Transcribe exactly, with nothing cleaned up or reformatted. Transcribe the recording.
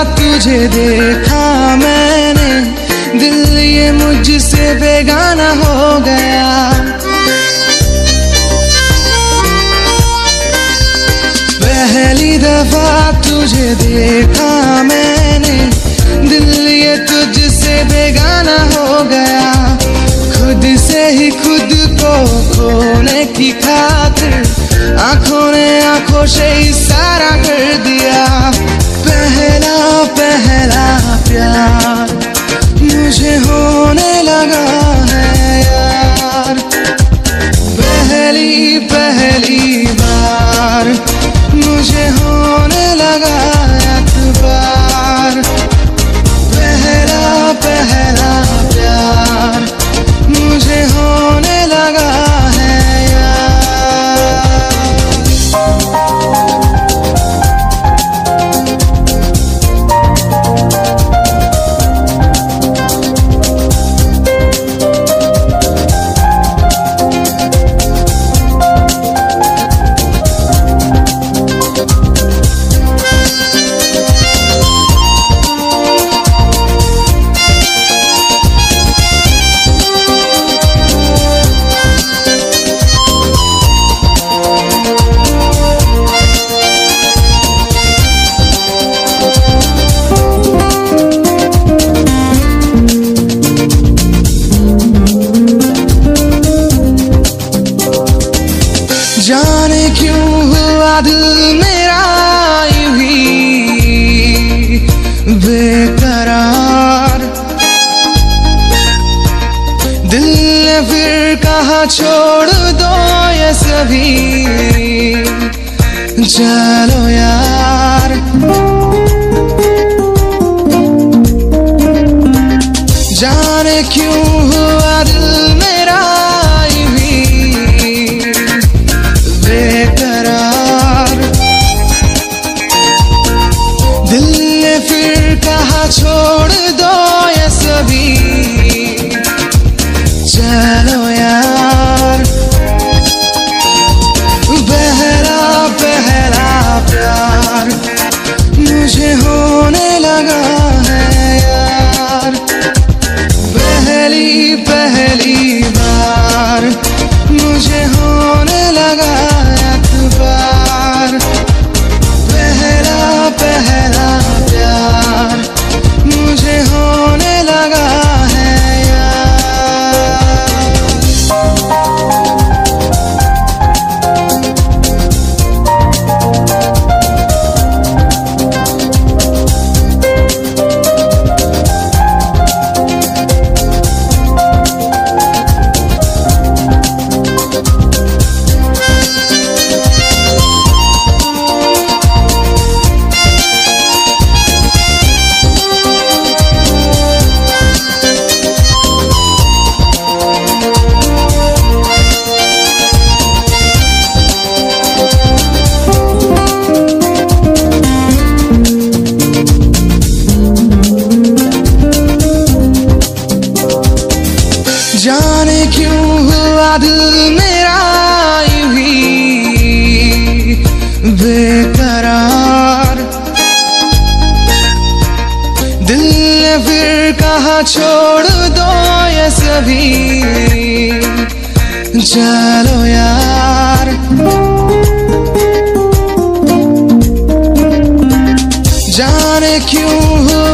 तुझे देखा मैंने, दिल ये मुझसे बेगाना हो गया। पहली दफा तुझे देखा मैंने, दिल ये तुझसे बेगाना हो गया। खुद से ही खुद को खोने की खातिर आंखों ने आंखों से इशारा कर दिया। पहला पहला प्यार मुझे होने लगा है यार। पहली पहली बार मुझे होने लगा एतबार। पहला पहला प्यार मुझे होने लगा है यार। जाने क्यों हुआ दिल मेरा यूं ही बेकरार। दिल ने फिर कहा छोड़ दो ये सभी, चलो यार। जाने क्यों हुआ दिल मेरा बेकरार। दिल ने फिर कहा छोड़ दो ये सभी, चलो यार। पहला पहला प्यार मुझे होने लगा है यार। पहली पहली बार मुझे होने लगा एतबार। पहला पहला प्यार मुझे होने लगा है यार। जाने क्यों हुआ दिल मेरा यूं ही बेकरार। दिल ने फिर कहा छोड़ दो ये सभी, चलो यार। जाने क्यों हुआ